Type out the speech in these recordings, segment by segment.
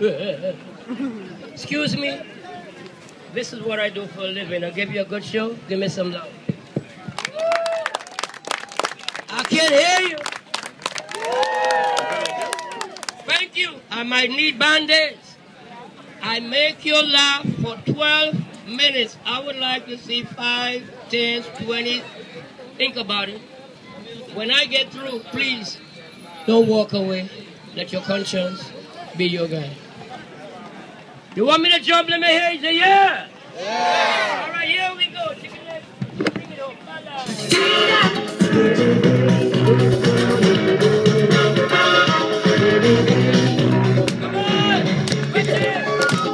Excuse me. This is what I do for a living. I'll give you a good show. Give me some love. I can't hear you. Thank you. I might need band-aids. I make you laugh for 12 minutes. I would like to see 5, 10, 20. Think about it. When I get through, please don't walk away. Let your conscience be your guide. You want me to jump? Let me hear you say yeah. Yeah. All right, here we go. Chicken leg. Bring it up. Come on. Right there.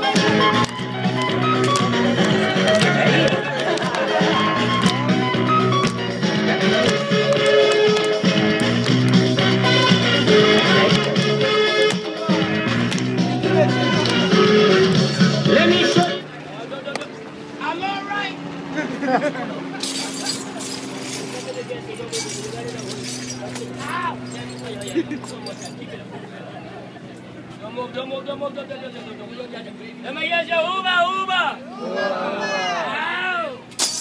Let me show you. I'm all right. Don't move. Let me hear your Uber. Ow.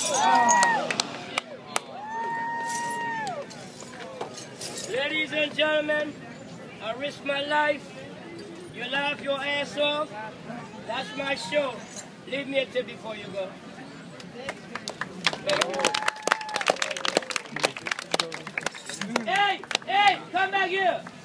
Ladies and gentlemen, I risk my life. You laugh your ass off. That's my show. Leave me a tip before you go. Hey, come back here.